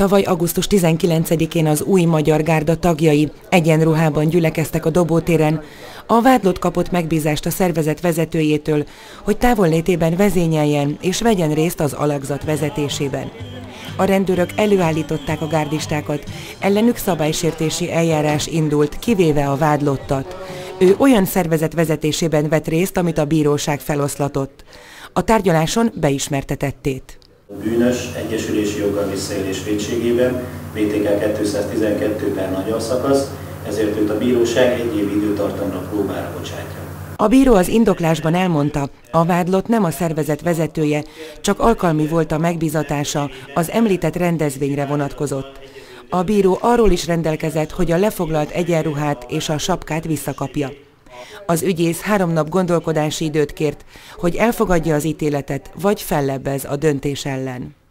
Tavaly augusztus 19-én az Új Magyar Gárda tagjai egyenruhában gyülekeztek a Dobótéren. A vádlott kapott megbízást a szervezet vezetőjétől, hogy távollétében vezényeljen és vegyen részt az alakzat vezetésében. A rendőrök előállították a gárdistákat, ellenük szabálysértési eljárás indult, kivéve a vádlottat. Ő olyan szervezet vezetésében vett részt, amit a bíróság feloszlatott. A tárgyaláson beismerte tettét. Bűnös egyesülési joggal visszaélés vétségében, BTK 212 per nagy alszakasz, ezért őt a bíróság 1 év időtartamra próbára bocsátja. A bíró az indoklásban elmondta, a vádlott nem a szervezet vezetője, csak alkalmi volt a megbízatása, az említett rendezvényre vonatkozott. A bíró arról is rendelkezett, hogy a lefoglalt egyenruhát és a sapkát visszakapja. Az ügyész 3 nap gondolkodási időt kért, hogy elfogadja az ítéletet, vagy fellebbez a döntés ellen.